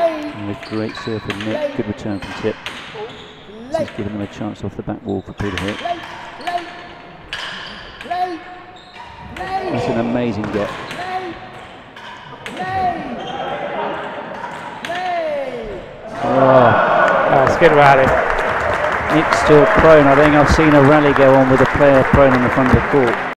And a great serve from Nick, good return from Tip. So he's given them a chance off the back wall for Peter here. That's an amazing get. Oh, it's a good rally. Nick's still prone. I think I've seen a rally go on with a player prone on the front of the court.